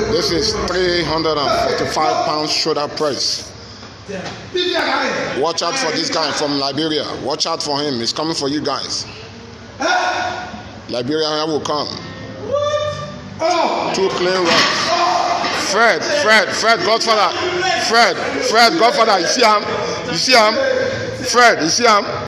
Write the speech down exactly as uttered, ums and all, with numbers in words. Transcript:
This is three hundred forty-five pounds shoulder press. Watch out for this guy from Liberia. Watch out for him. He's coming for you guys. Liberia will come. Two clean runs. Fred, Fred, Fred, Godfather. Fred, Fred, Godfather. You see him? You see him? Fred, you see him?